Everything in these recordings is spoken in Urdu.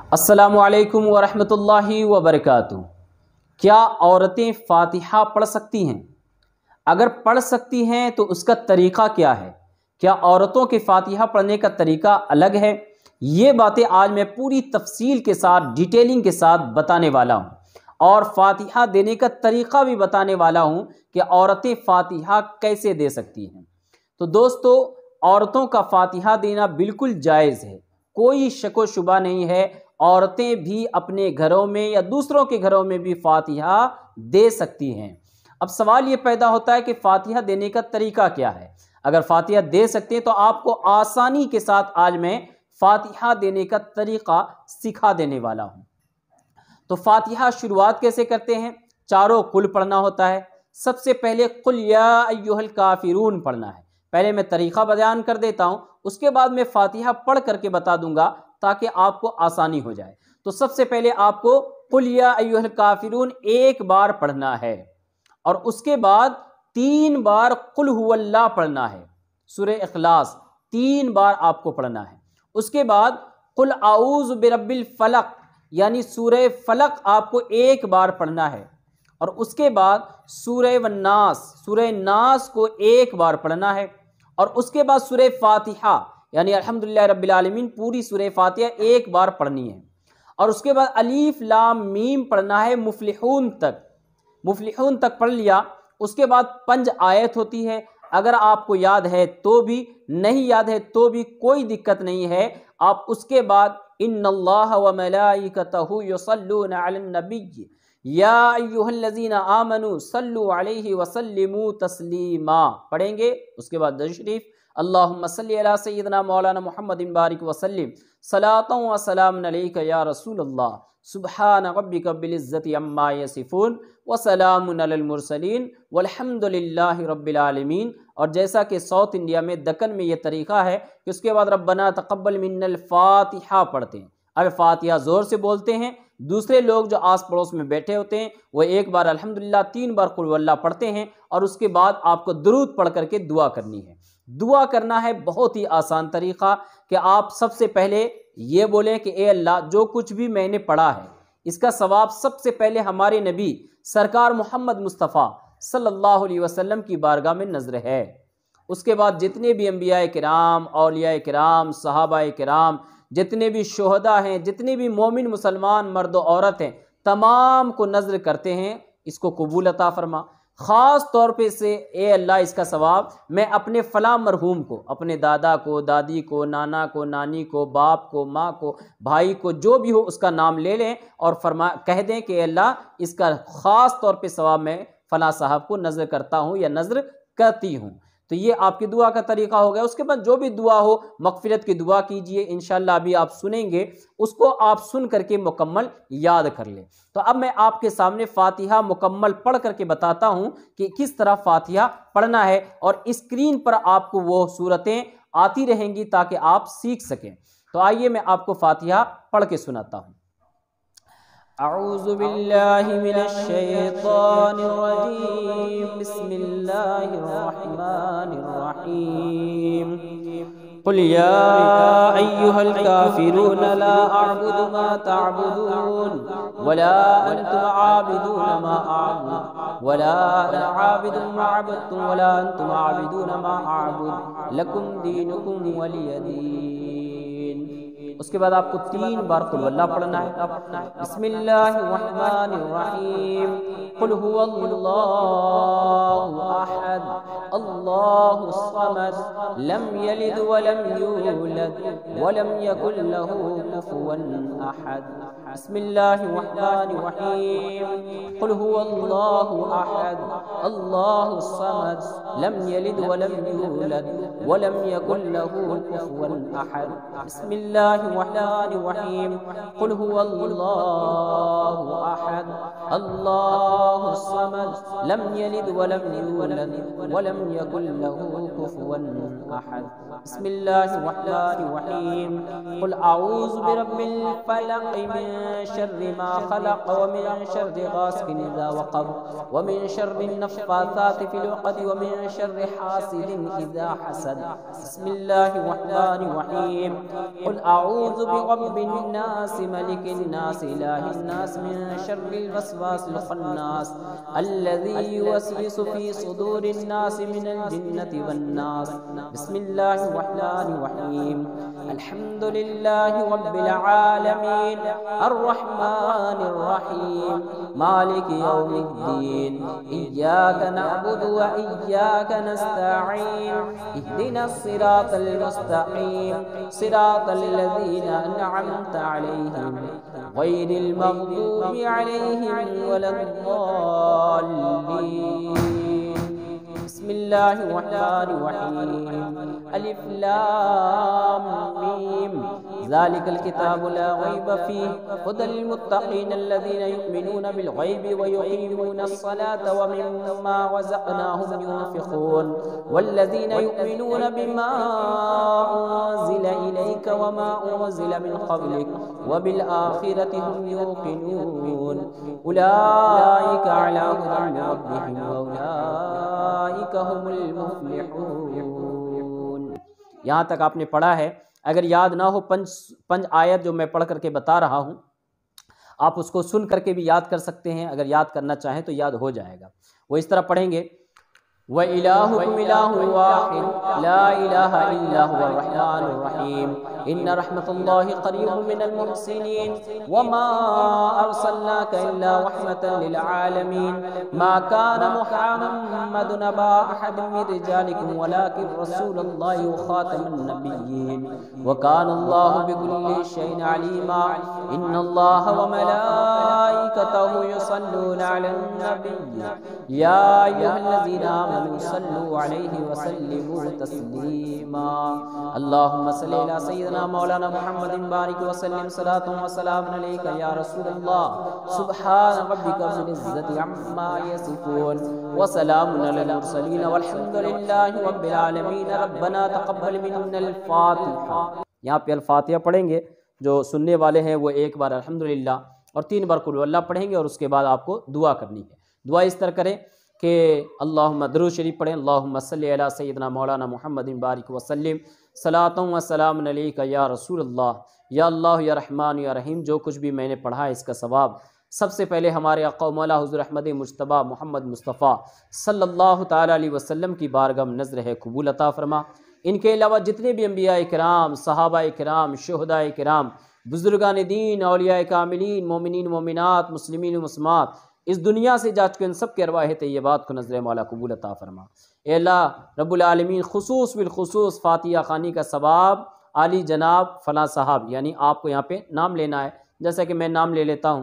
السلام علیکم ورحمۃ اللہ وبرکاتہ۔ کیا عورتیں فاتحہ پڑھ سکتی ہیں؟ اگر پڑھ سکتی ہیں تو اس کا طریقہ کیا ہے؟ کیا عورتوں کے فاتحہ پڑھنے کا طریقہ الگ ہے؟ یہ باتیں آج میں پوری تفصیل کے ساتھ ڈیٹیلنگ کے ساتھ بتانے والا ہوں، اور فاتحہ دینے کا طریقہ بھی بتانے والا ہوں کہ عورتیں فاتحہ کیسے دے سکتی ہیں۔ تو دوستو، عورتوں کا فاتحہ دینا بالکل جائز ہے، کوئی شک و شبہ نہیں ہے۔ عورتیں بھی اپنے گھروں میں یا دوسروں کے گھروں میں بھی فاتحہ دے سکتی ہیں۔ اب سوال یہ پیدا ہوتا ہے کہ فاتحہ دینے کا طریقہ کیا ہے؟ اگر فاتحہ دے سکتے ہیں تو آپ کو آسانی کے ساتھ آج میں فاتحہ دینے کا طریقہ سکھا دینے والا ہوں۔ تو فاتحہ شروعات کیسے کرتے ہیں؟ چاروں قل پڑھنا ہوتا ہے۔ سب سے پہلے قل یا ایھا الکافرون پڑھنا ہے۔ پہلے میں طریقہ بیان کر دیتا ہوں، اس کے بعد میں فاتحہ پڑھ کر کے بتا دوں گا تاکہ آپ کو آسانی ہو جائے۔ تو سب سے پہلے آپ کو قل یا ایھا الکافرون ایک بار پڑھنا ہے، اور اس کے بعد 3 بار قل ھو اللہ پڑھنا ہے۔ سورہ اخلاص 3 بار آپ کو پڑھنا ہے۔ اس کے بعد قل اعوذ برب الفلق یعنی سورہ فلق آپ کو ایک بار پڑھنا ہے، اور اس کے بعد سورہ سورہ ناس کو ایک بار پڑھنا ہے، اور اس کے بعد سورہ فاتحہ یعنی الحمدللہ رب العالمین پوری سورہ فاتحہ ایک بار پڑھنی ہے، اور اس کے بعد الف لام میم پڑھنا ہے مفلحون تک پڑھ لیا۔ اس کے بعد 5 آیت ہوتی ہے، اگر آپ کو یاد ہے تو بھی، نہیں یاد ہے تو بھی کوئی دقت نہیں ہے۔ آپ اس کے بعد ان اللہ وملائکتہ یصلون علی النبی یا ایھا الذین آمنوا صلوا علیہ وسلموا تسلیما پڑھیں گے۔ اس کے بعد درود شریف اللہم صلی علی سیدنا مولانا محمد بارک وسلم صلاۃ و سلام علیک یا رسول اللہ سبحان ربک رب العزۃ عما یصفون وسلام علی المرسلین والحمد للہ رب العالمین۔ اور جیسا کہ ساؤتھ انڈیا میں دکن میں یہ طریقہ ہے کہ اس کے بعد ربنا تقبل منا الفاتحہ پڑھتے ہیں۔ اب فاتحہ زور سے بولتے ہیں، دوسرے لوگ جو آس پڑوس میں بیٹھے ہوتے ہیں وہ ایک بار الحمدللہ 3 بار قل اللہ پڑھتے ہیں، اور اس کے بعد آپ کو درود پڑھ کر کے دعا کرنی ہے۔ دعا کرنا ہے بہت ہی آسان طریقہ کہ آپ سب سے پہلے یہ بولیں کہ اے اللہ، جو کچھ بھی میں نے پڑھا ہے اس کا ثواب سب سے پہلے ہمارے نبی سرکار محمد مصطفیٰ صلی اللہ علیہ وسلم کی بارگاہ میں نذر ہے۔ اس کے بعد جتنے بھی انبیاء کرام، اولیاء کرام، صحابہ کرام، جتنے بھی شہداء ہیں، جتنے بھی مومن مسلمان مرد و عورت ہیں، تمام کو نذر کرتے ہیں اس کو قبول عطا فرما۔ خاص طور پہ سے اے اللہ، اس کا ثواب میں اپنے فلاں مرحوم کو، اپنے دادا کو، دادی کو، نانا کو، نانی کو، باپ کو، ماں کو، بھائی کو، جو بھی ہو اس کا نام لے لیں اور کہہ دیں کہ اے اللہ، اس کا خاص طور پہ ثواب میں فلاں صاحب کو نذر کرتا ہوں یا نذر کرتی ہوں۔ تو یہ آپ کی دعا کا طریقہ ہو گیا۔ اس کے بعد جو بھی دعا ہو، مغفرت کی دعا کیجئے، انشاءاللہ ابھی آپ سنیں گے، اس کو آپ سن کر کے مکمل یاد کر لیں۔ تو اب میں آپ کے سامنے فاتحہ مکمل پڑھ کر کے بتاتا ہوں کہ کس طرح فاتحہ پڑھنا ہے، اور اسکرین پر آپ کو وہ صورتیں آتی رہیں گی تاکہ آپ سیکھ سکیں۔ تو آئیے میں آپ کو فاتحہ پڑھ کے سناتا ہوں۔ اعوذ باللہ من الشیطان الرجیم، بسم اللہ الرحمن الرحیم۔ قل یا ایھا الکافرون لا اعبد ما تعبدون ولا انتم عابدون ما اعبد ولا انا عابد ما عبدتم ولا انتم عابدون ما اعبد لکم دینکم ولی دین۔ اس کے بعد آپ کو 3 بار قل اللہ پڑھنا ہے۔ بسم اللہ الرحمن الرحیم۔ قل ھو اللہ احد اللہ الصمد لم یلد ولم یولد ولم یکن لہ کفوا احد۔ بسم اللہ الرحمن الرحیم۔ قل ھو اللہ احد اللہ الصمد لم یلد ولم یولد ولم یکن لہ کفوا احد۔ بسم اللہ الرحمن الرحیم۔ قل ھو اللہ احد اللہ الصمد لم یلد ولم یولد ولم ولم يكن له كفوا أحد. بسم الله الرحمن الرحيم. قل أعوذ برب الفلق من شر ما خلق ومن شر غاسق إذا وقب ومن شر النفاثات في العقد ومن شر حاسد إذا حسد. بسم الله الرحمن الرحيم. قل أعوذ برب الناس ملك الناس إله الناس من شر الوسواس الخناس الذي يوسوس في صدور الناس من الجنة والناس. بسم الله الرحمن الرحيم. الحمد لله رب العالمين الرحمن الرحيم مالك يوم الدين إياك نعبد وإياك نستعين اهدنا الصراط المستقيم صراط الذين أنعمت عليهم غير المغضوب عليهم ولا الضالين. بسم الله الرحمن الرحيم. ألف لام ميم ذلك الكتاب لا ريب فيه هدى للمتقين الذين يؤمنون بالغيب ويقيمون الصلاة ومما رزقناهم ينفقون والذين يؤمنون بما أنزل إليك وما أنزل من قبلك وبالآخرة هم يوقنون أولئك على هدى من ربهم وأولئك هم المفلحون. یہاں تک آپ نے پڑھا ہے. اگر یاد نہ ہو پنج آیت جو میں پڑھ کر کے بتا رہا ہوں آپ اس کو سن کر کے بھی یاد کر سکتے ہیں. اگر یاد کرنا چاہیں تو یاد ہو جائے گا. وہ اس طرح پڑھیں گے وَإِلَٰهُكُمْ إِلَٰهٌ وَاحِدٌ لَا إِلَٰهَ إِلَّا هُوَ الرَّحْمَٰنُ الرَّحِيمُ إِنَّ رَحْمَةَ اللَّهِ قَرِيبٌ مِّنَ الْمُحْسِنِينَ وَمَا أَرْسَلْنَاكَ إِلَّا رَحْمَةً لِّلْعَالَمِينَ مَا كَانَ مُحَمَّدٌ أَبَا أَحَدٍ مِّن رِّجَالِكُمْ وَلَٰكِن رَّسُولَ اللَّهِ وَخَاتَمَ النَّبِيِّينَ وَكَانَ اللَّهُ بِكُلِّ شَيْءٍ عَلِيمًا إِنَّ اللَّهَ وَمَلَائِكَتَهُ يُصَلُّونَ عَلَى النَّبِيِّ يَا أَيُّهَا الَّذِينَ آمنوا صلوا عليه وسلموا تسليما. اللهم صل على سيدنا مولانا محمد بارك وسلم صلاة وسلام عليك يا رسول الله. سبحان ربك رب العزة عما يصفون وسلام على المرسلين والحمد لله رب العالمين. ربنا تقبل منا الفاتحة. یہاں پہ الفاتحہ پڑھیں گے. جو سننے والے ہیں وہ ایک بار الحمدللہ اور 3 بار قل اللہ پڑھیں گے اور اس کے بعد آپ کو دعا کرنی ہے. دعا اس طرح کریں کہ اللہم درود شریف پڑھیں. اللہم صلی علی سیدنا مولانا محمد بارک وسلم صلاۃ و سلام علیک یا رسول اللہ. یا اللہ یا رحمان یا رحیم. جو کچھ بھی میں نے پڑھا ہے اس کا ثواب سب سے پہلے ہمارے آقا و مولا حضور احمد مجتبیٰ محمد مصطفیٰ صلی اللہ تعالیٰ علیہ وسلم کی بارگاہ میں نظر ہے قبول عطا فرما. ان کے علاوہ جتنے بھی انبیاء کرام، صحابہ کرام، شہداء کرام، بزرگان دین، اولیاء کاملین، مومنین مومنات، مسلمین و مسلمات اس دنیا سے جا چکے ان سب کے ارواح طیبات کو نظر مولا قبول عطا فرما. اے اللہ رب العالمین خصوص بالخصوص فاتحہ خوانی کا ثواب علی جناب فلاں صاحب، یعنی آپ کو یہاں پہ نام لینا ہے جیسا کہ میں نام لے لیتا ہوں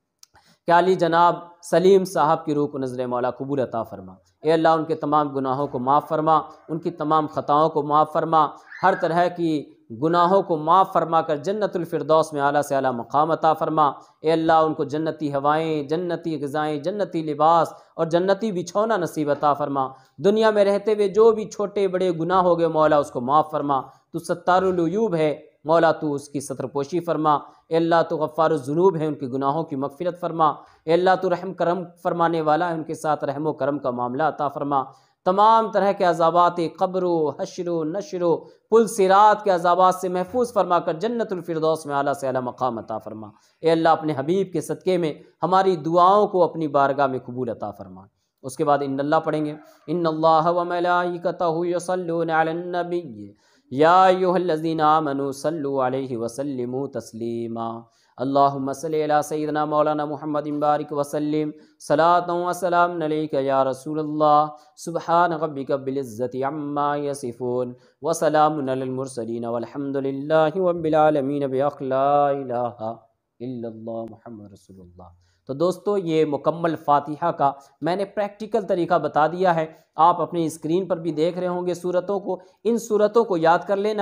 کہ علی جناب سلیم صاحب کی روح کو نظر مولا قبول عطا فرما. اے اللہ ان کے تمام گناہوں کو معاف فرما، ان کی تمام خطاؤں کو معاف فرما، ہر طرح کی گناہوں کو معاف فرما کر جنت الفردوس میں اعلیٰ سے اعلیٰ مقام عطا فرما. اے اللہ ان کو جنتی ہوائیں، جنتی غذائیں، جنتی لباس اور جنتی بچھونا نصیب عطا فرما. دنیا میں رہتے ہوئے جو بھی چھوٹے بڑے گناہ ہو گئے مولا اس کو معاف فرما. تو ستار العیوب ہے مولا، تو اس کی ستر پوشی فرما. اے اللہ تو غفار الذنوب ہے، ان کے گناہوں کی مغفرت فرما. اے اللہ تو رحم کرم فرمانے والا ہے، ان کے ساتھ رحم و کرم کا معاملہ عطا فرما. تمام طرح کے عذابات قبر و حشر و نشر و پل صراط کے عذابات سے محفوظ فرما کر جنت الفردوس میں اعلیٰ سے اعلیٰ مقام عطا فرما. اے اللہ اپنے حبیب کے صدقے میں ہماری دعاؤں کو اپنی بارگاہ میں قبول عطا فرما. اس کے بعد ان اللہ پڑھیں گے. ان اللہ و ملائکتہ یصلون علی النبی یا ایھا الذین آمنوا صلوا علیہ وسلموا تسلیما. اللہم صلی علی سیدنا مولانا محمد بارک وسلم صلاۃ و سلام علیک یا رسول اللہ. سبحان ربک رب العزۃ عما یصفون وسلام علی المرسلین والحمد للہ رب العالمین بحق لا الہ الا اللہ محمد رسول اللہ. تو دوستو یہ مکمل فاتحہ کا میں نے پریکٹیکل طریقہ بتا دیا ہے. آپ اپنی اسکرین پر بھی دیکھ رہے ہوں گے صورتوں کو. ان صورتوں کو یاد کر لینا ہے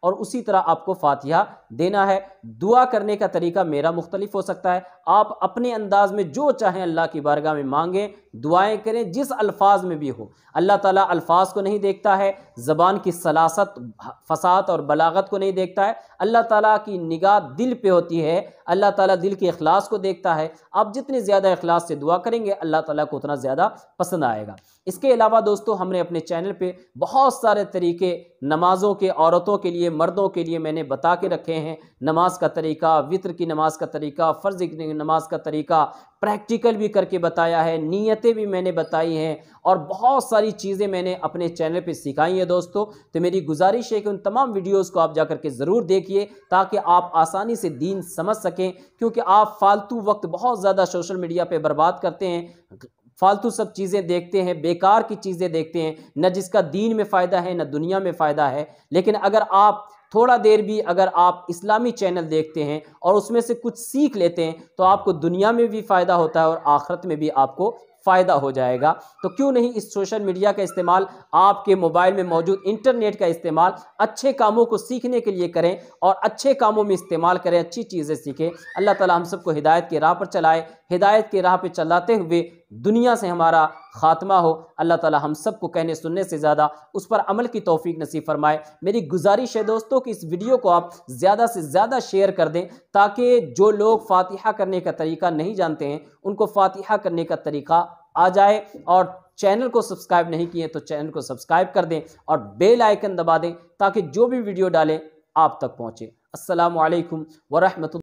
اور اسی طرح آپ کو فاتحہ دینا ہے۔ دعا کرنے کا طریقہ میرا مختلف ہو سکتا ہے، آپ اپنے انداز میں جو چاہیں اللہ کی بارگاہ میں مانگیں، دعائیں کریں، جس الفاظ میں بھی ہو۔ اللہ تعالیٰ الفاظ کو نہیں دیکھتا ہے، زبان کی سلاست، فصاحت اور بلاغت کو نہیں دیکھتا ہے، اللہ تعالیٰ کی نگاہ دل پہ ہوتی ہے، اللہ تعالیٰ دل کے اخلاص کو دیکھتا ہے۔ آپ جتنے زیادہ اخلاص سے دعا کریں گے اللہ تعالیٰ کو اتنا زیادہ پسند آئے گا۔ اس کے علاوہ دوستو ہم نے اپنے چینل پہ بہت سارے طریقے نمازوں کے، عورتوں کے لیے، مردوں کے لیے میں نے بتا کے رکھے ہیں۔ نماز کا طریقہ، وتر کی نماز کا طریقہ، فرض کی نماز کا طریقہ، پریکٹیکل بھی کر کے بتایا ہے، نیتیں بھی میں نے بتائی ہیں، اور بہت ساری چیزیں میں نے اپنے چینل پہ سکھائی ہیں دوستو۔ تو میری گزارش ہے کہ ان تمام ویڈیوز کو آپ جا کر کے ضرور دیکھیے تاکہ آپ آسانی سے دین سمجھ سکیں، کیونکہ آپ فالتو وقت بہت زیادہ سوشل میڈیا پہ برباد کرتے ہیں، فالتو سب چیزیں دیکھتے ہیں، بیکار کی چیزیں دیکھتے ہیں، نہ جس کا دین میں فائدہ ہے نہ دنیا میں فائدہ ہے۔ لیکن اگر آپ تھوڑا دیر بھی اگر آپ اسلامی چینل دیکھتے ہیں اور اس میں سے کچھ سیکھ لیتے ہیں تو آپ کو دنیا میں بھی فائدہ ہوتا ہے اور آخرت میں بھی آپ کو فائدہ ہو جائے گا۔ تو کیوں نہیں اس سوشل میڈیا کا استعمال، آپ کے موبائل میں موجود انٹرنیٹ کا استعمال اچھے کاموں کو سیکھنے کے لیے کریں اور اچھے کاموں میں استعمال کریں، اچھی چیزیں سیکھیں۔ اللہ تعالی ہم سب کو ہدایت کی راہ پر چلائے، ہدایت کی راہ پہ چلاتے ہوئے دنیا سے ہمارا خاتمہ ہو۔ اللہ تعالی ہم سب کو کہنے سننے سے زیادہ اس پر عمل کی توفیق نصیب فرمائے۔ میری گزارش ہے دوستوں کہ اس ویڈیو کو آپ زیادہ سے زیادہ شیئر کر دیں تاکہ جو لوگ فاتحہ کرنے کا طریقہ نہیں جانتے ہیں ان کو فاتحہ کرنے کا طریقہ آ جائے، اور چینل کو سبسکرائب نہیں کیے تو چینل کو سبسکرائب کر دیں اور بیل آئیکن دبا دیں تاکہ جو بھی ویڈیو ڈالیں آپ تک پہنچے۔ السلام علیکم ورحمۃ اللہ۔